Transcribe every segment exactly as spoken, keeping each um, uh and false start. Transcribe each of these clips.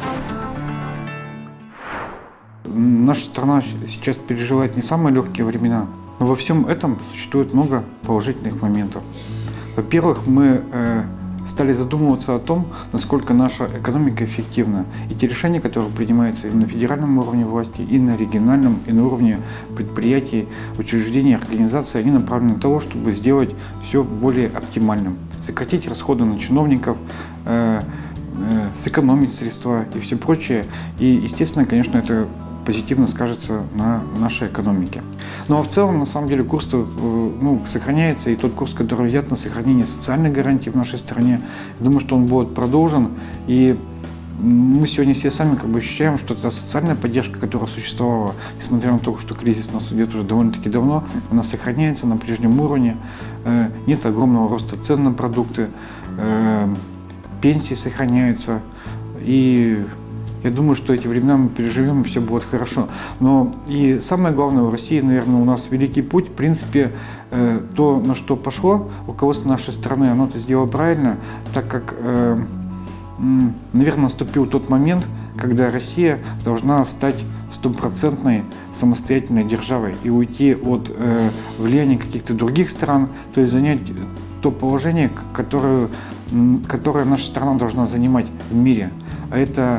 Наша страна сейчас переживает не самые легкие времена, но во всем этом существует много положительных моментов. Во-первых, мы э, стали задумываться о том, насколько наша экономика эффективна. И те решения, которые принимаются и на федеральном уровне власти, и на региональном, и на уровне предприятий, учреждений, организаций, они направлены на то, чтобы сделать все более оптимальным. Сократить расходы на чиновников, э, э, сэкономить средства и все прочее. И, естественно, конечно, это позитивно скажется на нашей экономике. Ну а в целом, на самом деле, курс ну, сохраняется, и тот курс, который взят на сохранение социальной гарантии в нашей стране, я думаю, что он будет продолжен. И мы сегодня все сами как бы ощущаем, что та социальная поддержка, которая существовала, несмотря на то, что кризис у нас идет уже довольно-таки давно, она сохраняется на прежнем уровне. Нет огромного роста цен на продукты, пенсии сохраняются. И я думаю, что эти времена мы переживем, и все будет хорошо. Но и самое главное, у России, наверное, у нас великий путь. В принципе, э, то, на что пошло руководство нашей страны, оно это сделало правильно, так как, э, наверное, наступил тот момент, когда Россия должна стать стопроцентной самостоятельной державой и уйти от э, влияния каких-то других стран, то есть занять то положение, которое, которое наша страна должна занимать в мире. А это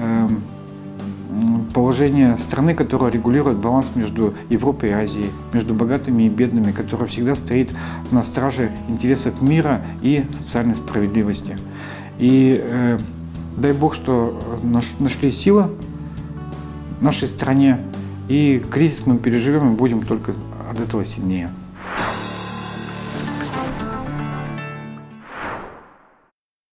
положение страны, которая регулирует баланс между Европой и Азией, между богатыми и бедными, которая всегда стоит на страже интересов мира и социальной справедливости. И э, дай Бог, что наш, нашли силы в нашей стране, и кризис мы переживем и будем только от этого сильнее.